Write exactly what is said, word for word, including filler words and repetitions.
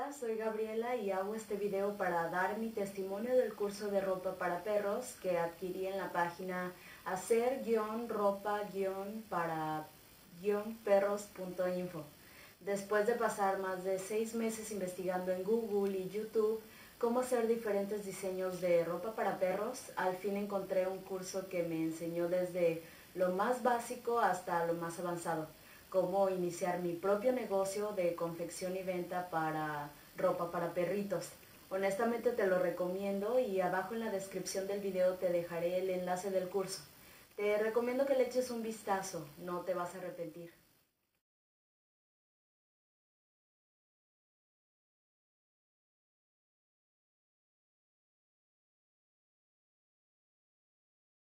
Hola, soy Gabriela y hago este video para dar mi testimonio del curso de ropa para perros que adquirí en la página hacer-ropa-para-perros punto info. Después de pasar más de seis meses investigando en Google y YouTube cómo hacer diferentes diseños de ropa para perros, al fin encontré un curso que me enseñó desde lo más básico hasta lo más avanzado. Cómo iniciar mi propio negocio de confección y venta para ropa para perritos. Honestamente te lo recomiendo y abajo en la descripción del video te dejaré el enlace del curso. Te recomiendo que le eches un vistazo, no te vas a arrepentir.